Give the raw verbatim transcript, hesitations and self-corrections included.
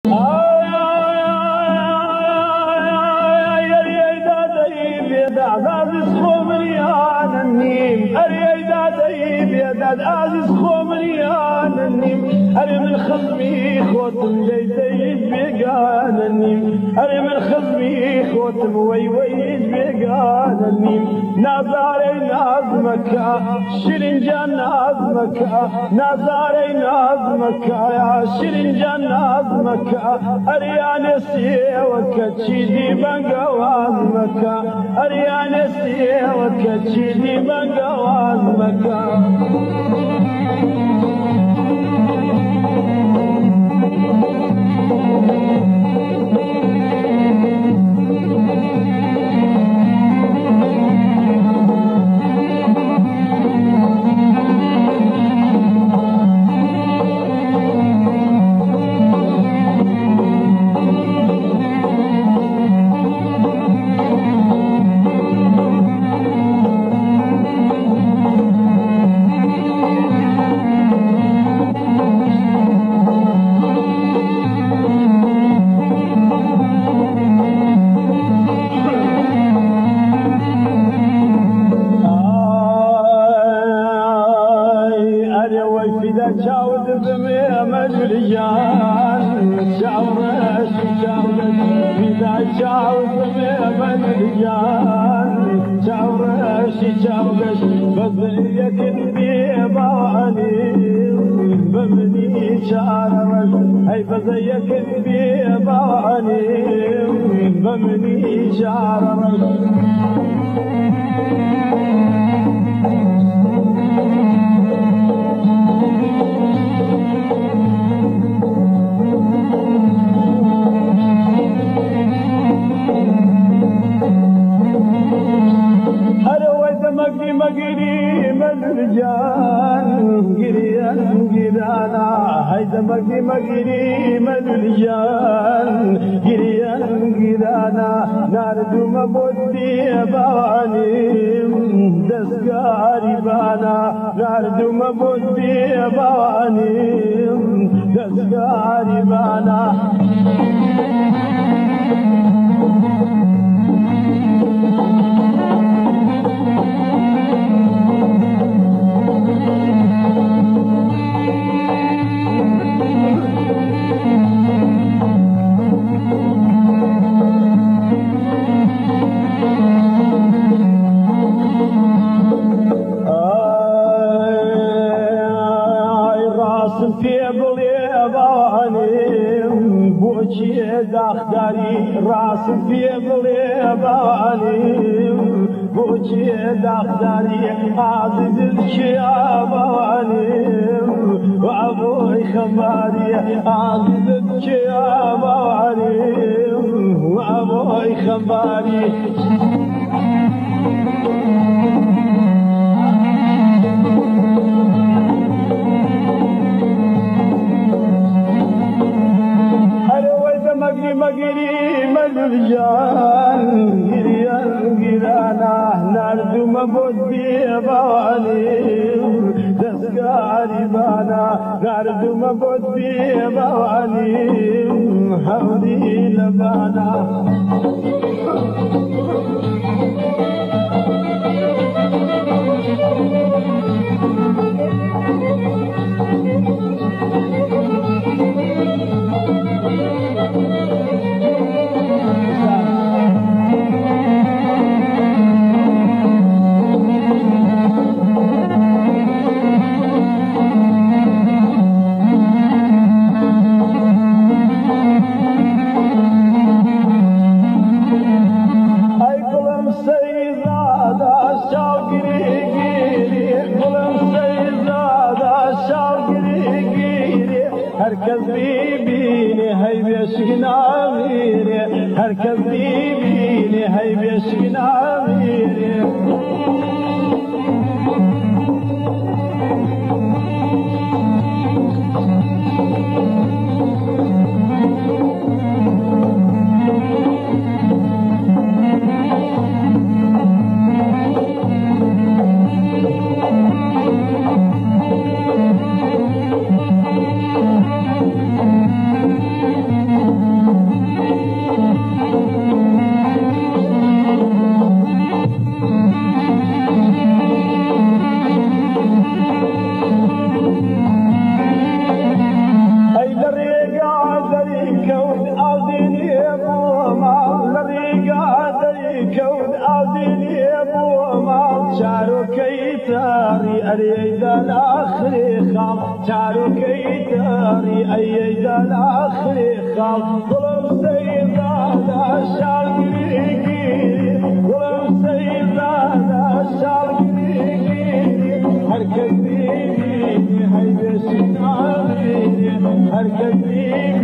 عزيز خمريان النيم أري من خصمي خوتم جيديد بيقان النيم أري من خصمي خوتم ويويد بيقان النيم نازاري نازمك شرنجان نازمك نازاري نازمك يا شرنجان نازمك أريان سيوك تشيدي بنقوازمك أريان سيوك تشيدي بنقوازمك هاي بزيك بيضاني بمني شعرك مقدي مقدي من الرجال قريان قرانا هيدا مقدي مقدي من الرجال قريان قرانا ناردو مبودي باني دسكاري بانا ناردو مبودي باني دسكاري بانا داخداري راس في بليباني بوجي داخداري عزيز الشياباني وابوي خباري عزيز الشياباني وابوي خباري مقري مقري من الرجال قريان قرانا ناردو مبودي باني دسكاري بانا ناردو مبودي باني حولي لبانا هركز بيبيني هاي بيشقنا غيري هركز بيبيني هاي بيشقنا غيري أريدان آخري خام تعالوا كيداري أيدان آخري خام ظلم سيدانا شارقيقي ظلم سيدانا شارقيقي هركب بيني هاي بسناري هركب بيني